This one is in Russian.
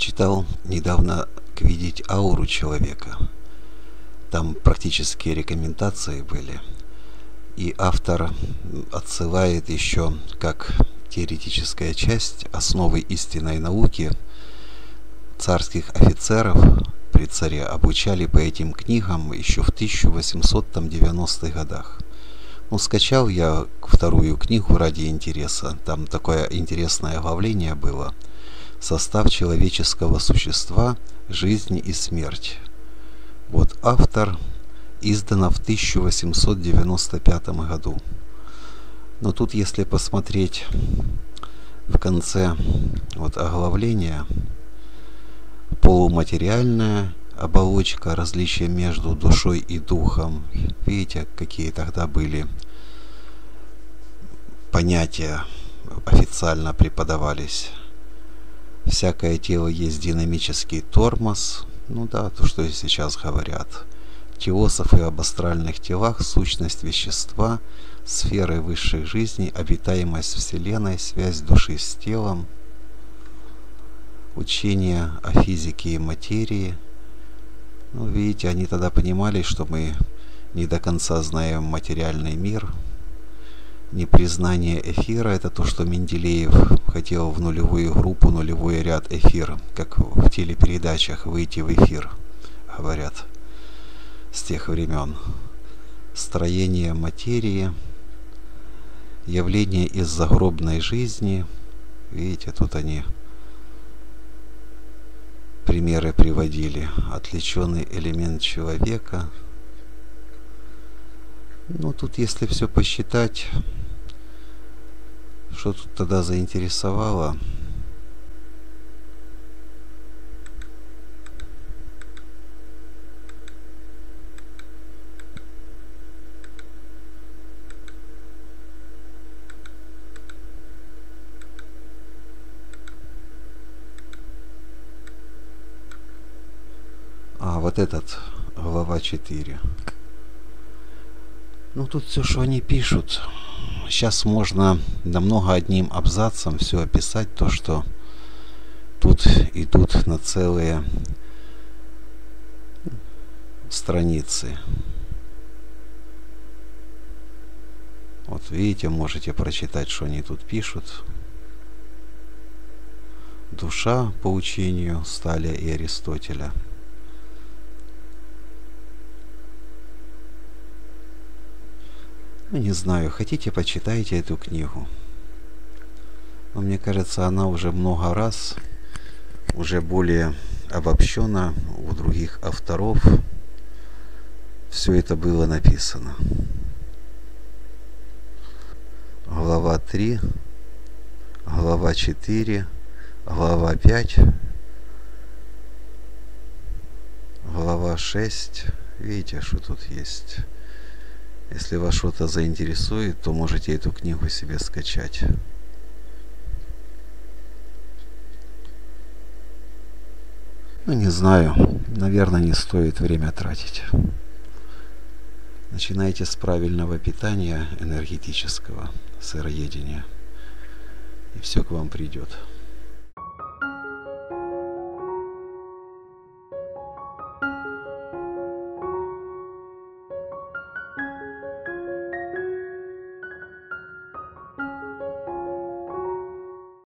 Читал недавно «Как видеть ауру человека». Там практические рекомендации были. И автор отсылает еще как теоретическая часть основы истинной науки. Царских офицеров при царе обучали по этим книгам еще в 1890-х годах. Ну, скачал я вторую книгу ради интереса. Там такое интересное оглавление было. Состав человеческого существа, жизнь и смерть. Вот автор, издано в 1895 году. Но тут, если посмотреть в конце вот оглавления, полуматериальная оболочка, различие между душой и духом. Видите, какие тогда были понятия, официально преподавались. Всякое тело есть динамический тормоз. Ну да, то, что и сейчас говорят. Теософы об астральных телах, сущность вещества, сферы высших жизней, обитаемость Вселенной, связь души с телом, учение о физике и материи. Ну, видите, они тогда понимали, что мы не до конца знаем материальный мир. Непризнание эфира — это то, что Менделеев хотел в нулевую группу, нулевой ряд эфира, как в телепередачах выйти в эфир, говорят, с тех времен. Строение материи, явление из загробной жизни. Видите, тут они примеры приводили. Отвлеченный элемент человека. Ну, тут, если все посчитать, что тут тогда заинтересовало? Вот этот, глава 4. Ну, тут все, что они пишут. Сейчас можно намного одним абзацем все описать, то, что тут идут на целые страницы. Вот видите, можете прочитать, что они тут пишут. Душа по учению Сталя и Аристотеля. Ну, не знаю, хотите, почитайте эту книгу. Но мне кажется, она уже много раз, уже более обобщена у других авторов. Все это было написано. Глава 3, глава 4, глава 5, глава 6. Видите, что тут есть. Если вас что-то заинтересует, то можете эту книгу себе скачать. Ну, не знаю. Наверное, не стоит время тратить. Начинайте с правильного питания энергетического, сыроедения. И все к вам придет.